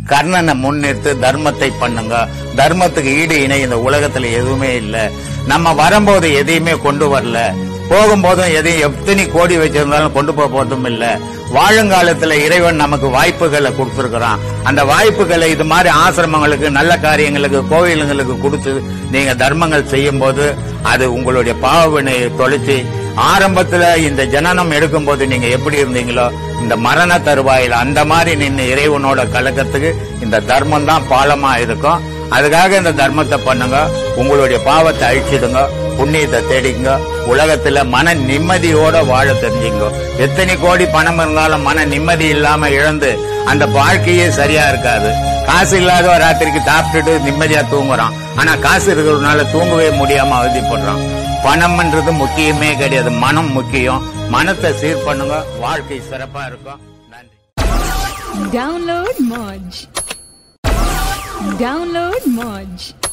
கர்ணனை முன்னிறுத்து தர்மத்தை பண்ணுங்க. தர்மத்துக்கு ஈடு இணை இந்த உலகத்துல எதுவுமே இல்ல. நம்ம வரும்போது எதையுமே கொண்டு வரல, போகும்போதும் எதையும் எத்தனை கோடி வச்சிருந்தாலும் கொண்டு போறதும் இல்ல. வாழுங்காலத்துல இறைவன் நமக்கு வாய்ப்புகளை கொடுத்திருக்கிறான். அந்த வாய்ப்புகளை இது மாதிரி ஆசிரமங்களுக்கு, நல்ல காரியங்களுக்கு, கோவிலுங்களுக்கு கொடுத்து நீங்க தர்மங்கள் செய்யும் போது அது உங்களுடைய பாவவினையை தொலைச்சி ஆரம்பத்துல இந்த ஜனனம் எடுக்கும் போது நீங்க எப்படி இருந்தீங்களோ இந்த மரண தருவாயில் அந்த மாதிரி நின்று இறைவனோட கலக்கத்துக்கு இந்த தர்மம் தான் பாலமா இருக்கும். அதுக்காக இந்த தர்மத்தை பண்ணுங்க. உங்களுடைய பாவத்தை அழிச்சிடுங்க, புண்ணியத்தை தேடிங்க. உலகத்துல மன நிம்மதியோட வாழ தெரிஞ்சுங்க. எத்தனை கோடி பணம் இருந்தாலும் மன நிம்மதி இல்லாம இழந்து அந்த வாழ்க்கையே சரியா இருக்காது. காசு இல்லாத ராத்திரிக்கு சாப்பிட்டுட்டு நிம்மதியா தூங்குறான். ஆனா காசு இருக்கிறதுனால தூங்கவே முடியாம அவதிப்படுறான். பணம்ன்றது முக்கியமே கிடையாது, மனம் முக்கியம். மனத்தை சீர் பண்ணுங்க, வாழ்க்கை சிறப்பா இருக்கும். நன்றி. Download Moj.